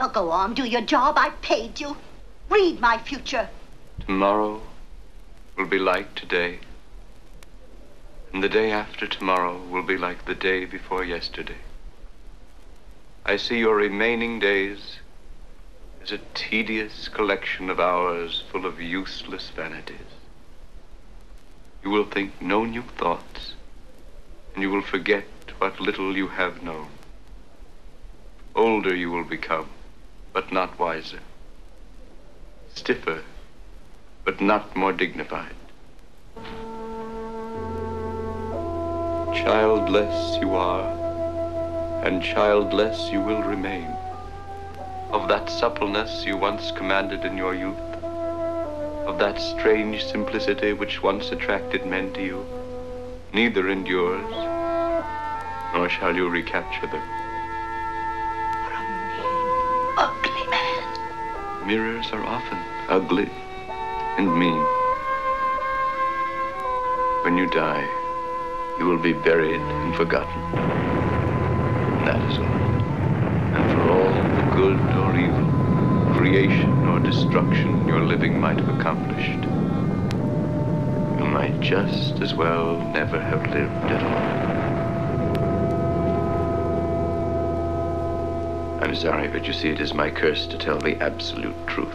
Now go on, do your job. I paid you. Read my future. Tomorrow will be like today. And the day after tomorrow will be like the day before yesterday. I see your remaining days as a tedious collection of hours full of useless vanities. You will think no new thoughts, and you will forget what little you have known. Older you will become, but not wiser. Stiffer, but not more dignified. Childless you are, and childless you will remain. Of that suppleness you once commanded in your youth, of that strange simplicity which once attracted men to you, neither endures, nor shall you recapture them. You're a mean, ugly man. Mirrors are often ugly and mean. When you die, you will be buried and forgotten. And that is all. And for all the good or evil, creation or destruction your living might have accomplished, you might just as well never have lived at all. I'm sorry, but you see, it is my curse to tell the absolute truth.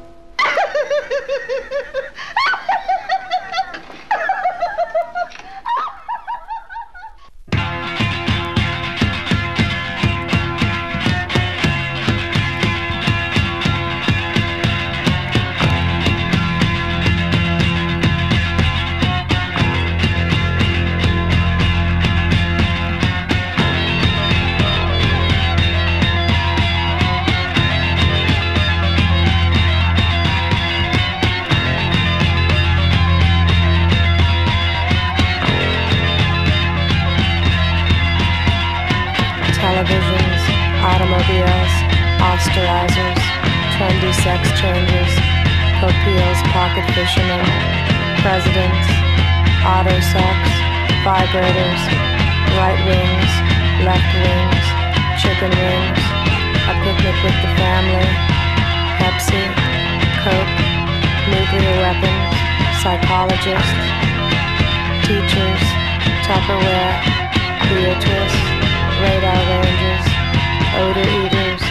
Televisions, automobiles, osterizers, trendy sex changers, copials, pocket fishermen, presidents, auto sex, vibrators, right wings, left wings, chicken wings, a picnic with the family, Pepsi, Coke, nuclear weapons, psychologists, teachers, Tupperware, Beatrice, radar rangers, odor eaters.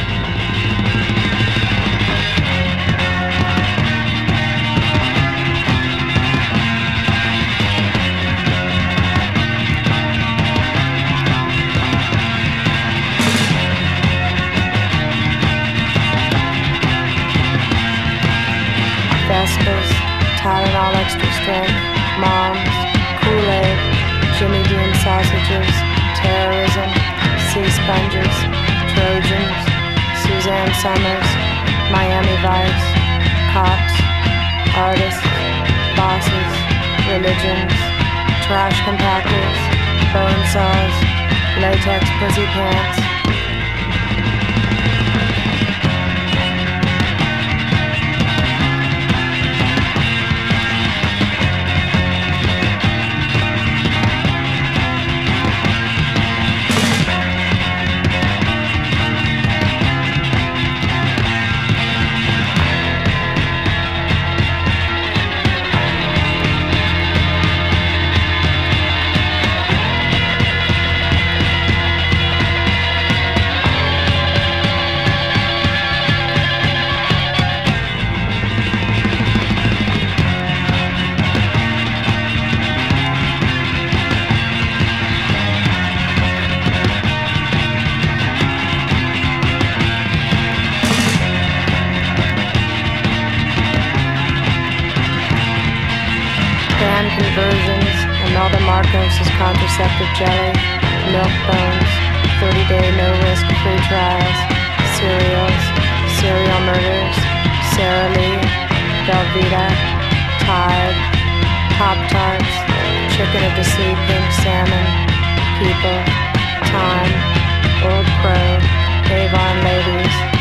Vespas, Tylenol extra strength, moms, Kool-Aid, Jimmy Dean sausages, terrorism, sea sponges, Trojans, Suzanne Summers, Miami Vice, cops, artists, bosses, religions, trash compactors, bone saws, latex pussy pants. Conversions, Imelda Marcos' contraceptive jelly, milk bones, 30-day no-risk free trials, cereals, serial murders, Sara Lee, Velveeta, Tide, Pop-Tarts, chicken of the sea, pink salmon, people, time, Old Crow, Avon ladies,